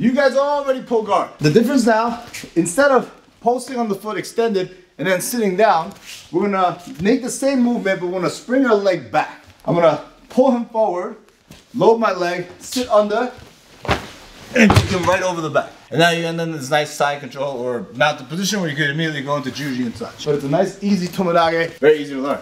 You guys already pull guard. The difference now, instead of posting on the foot extended and then sitting down, we're gonna make the same movement, but we're gonna spring our leg back. I'm gonna pull him forward, load my leg, sit under, and kick him right over the back. And now you end in this nice side control or mounted position where you could immediately go into Juji and such. But it's a nice, easy Tomoe Nage, very easy to learn.